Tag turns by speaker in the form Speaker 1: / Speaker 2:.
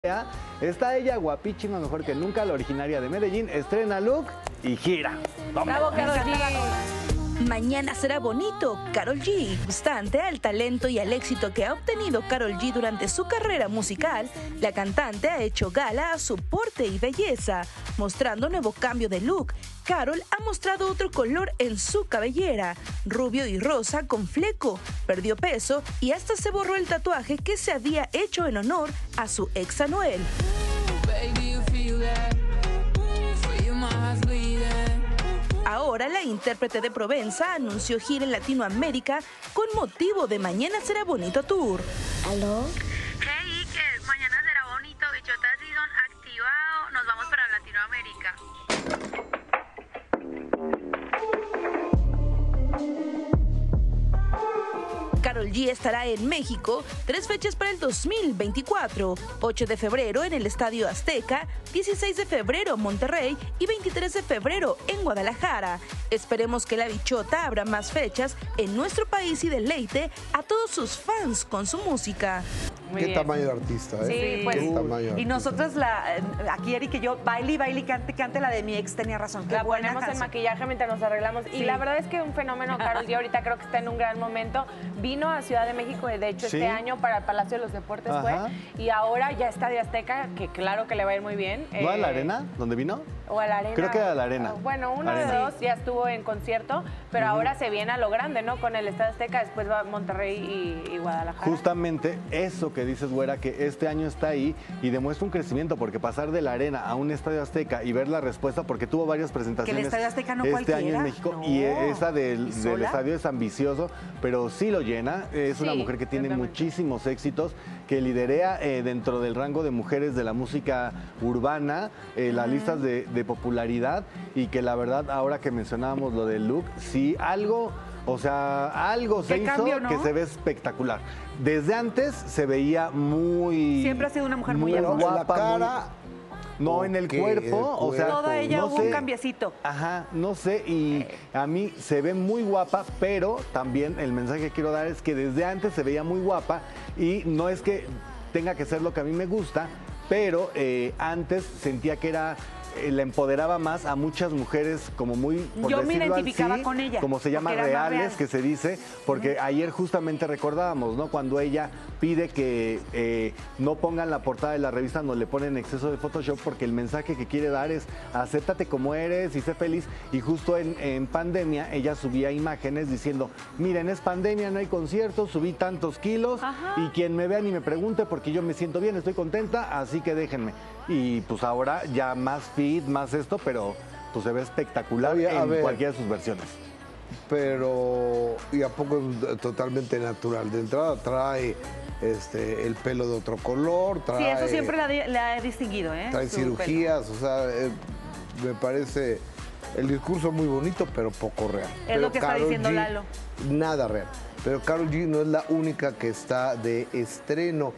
Speaker 1: Está ella guapísima, mejor que nunca, la originaria de Medellín, estrena look y gira.
Speaker 2: ¡Bravo, Karol G!
Speaker 3: Mañana será bonito, Karol G. Obstante al talento y al éxito que ha obtenido Karol G durante su carrera musical, la cantante ha hecho gala a su porte y belleza, mostrando nuevo cambio de look. Karol ha mostrado otro color en su cabellera, rubio y rosa con fleco, perdió peso y hasta se borró el tatuaje que se había hecho en honor a su ex Anuel. Ahora la intérprete de Provenza anunció gira en Latinoamérica con motivo de Mañana Será Bonito Tour.
Speaker 4: ¿Aló?
Speaker 5: Hey, Iker, Mañana Será Bonito, Bichota Season activado, nos vamos para Latinoamérica.
Speaker 3: Karol G estará en México 3 fechas para el 2024, 8 de febrero en el Estadio Azteca, 16 de febrero Monterrey y 23 de febrero en Guadalajara. Esperemos que la bichota abra más fechas en nuestro país y deleite a todos sus fans con su música.
Speaker 2: Muy
Speaker 6: Qué
Speaker 2: bien.
Speaker 6: tamaño de artista, ¿eh?
Speaker 2: Sí, pues.
Speaker 6: Qué tamaño de
Speaker 7: Y
Speaker 6: artista.
Speaker 7: nosotros, aquí Eric y yo, baile, cante la de Mi Ex Tenía Razón. Qué
Speaker 2: La
Speaker 7: buena
Speaker 2: ponemos en
Speaker 7: canción.
Speaker 2: maquillaje mientras nos arreglamos. Y
Speaker 7: Sí.
Speaker 2: la verdad es que un fenómeno, Karol G, ahorita creo que está en un gran momento. Vino a Ciudad de México, de hecho,
Speaker 1: Sí.
Speaker 2: este año para el Palacio de los Deportes
Speaker 1: Ajá.
Speaker 2: fue. Y ahora ya está de Azteca, que claro que le va a ir muy bien.
Speaker 1: ¿No a la arena? ¿Dónde vino?
Speaker 2: O a la arena.
Speaker 1: Creo que a la arena.
Speaker 2: Bueno, uno
Speaker 1: Arena.
Speaker 2: de dos ya estuvo en concierto, pero ahora se viene a lo grande, ¿no? Con el Estadio Azteca, después va a Monterrey y Guadalajara.
Speaker 1: Justamente eso que dices, güera, que este año está ahí y demuestra un crecimiento, porque pasar de la arena a un Estadio Azteca y ver la respuesta, porque tuvo varias presentaciones
Speaker 7: Estadio Azteca no
Speaker 1: este
Speaker 7: cualquiera.
Speaker 1: año en México,
Speaker 7: No.
Speaker 1: y esa
Speaker 7: ¿Y
Speaker 1: del
Speaker 7: sola?
Speaker 1: estadio es ambicioso, pero sí lo llena. Es una
Speaker 2: Sí,
Speaker 1: mujer que tiene
Speaker 2: totalmente.
Speaker 1: muchísimos éxitos, que liderea dentro del rango de mujeres de la música urbana, las listas de popularidad, y que la verdad, ahora que mencionábamos lo del look, sí algo... O sea, algo se
Speaker 7: ¿Qué
Speaker 1: hizo
Speaker 7: cambio, no?
Speaker 1: que se ve espectacular. Desde antes se veía muy...
Speaker 7: Siempre ha sido una mujer muy
Speaker 6: Pero en la
Speaker 1: guapa,
Speaker 6: cara...
Speaker 1: no, en el
Speaker 6: Ok,
Speaker 1: cuerpo, o sea,
Speaker 7: Toda ella
Speaker 1: no
Speaker 7: hubo
Speaker 1: sé.
Speaker 7: un cambiecito.
Speaker 1: Ajá, no sé, y a mí se ve muy guapa, pero también el mensaje que quiero dar es que desde antes se veía muy guapa, y no es que tenga que ser lo que a mí me gusta, pero antes sentía que era... la empoderaba más a muchas mujeres, como muy, por
Speaker 7: Yo me
Speaker 1: decirlo
Speaker 7: identificaba
Speaker 1: así,
Speaker 7: con ella,
Speaker 1: como se llama,
Speaker 7: porque era más
Speaker 1: reales,
Speaker 7: real.
Speaker 1: que se dice, porque ayer justamente recordábamos, ¿no? Cuando ella pide que no pongan la portada de la revista, no le ponen exceso de Photoshop, porque el mensaje que quiere dar es acéptate como eres y sé feliz. Y justo en pandemia ella subía imágenes diciendo, miren, es pandemia, no hay conciertos, subí tantos kilos, y quien me vea ni me pregunte, porque yo me siento bien, estoy contenta, así que déjenme. Y pues ahora ya más fit, más esto, pero pues se ve espectacular
Speaker 6: Oye, a
Speaker 1: en
Speaker 6: ver.
Speaker 1: cualquiera de sus versiones.
Speaker 6: Pero, ¿y a poco es totalmente natural? De entrada trae el pelo de otro color,
Speaker 7: Sí,
Speaker 6: trae,
Speaker 7: eso siempre la he distinguido, ¿eh?
Speaker 6: trae
Speaker 7: Su pelo.
Speaker 6: cirugías, o sea, me parece el discurso muy bonito, pero poco real.
Speaker 7: Es
Speaker 6: Pero
Speaker 7: lo que está
Speaker 6: Karol
Speaker 7: diciendo
Speaker 6: G,
Speaker 7: Lalo.
Speaker 6: Nada real. Pero Karol G no es la única que está de estreno.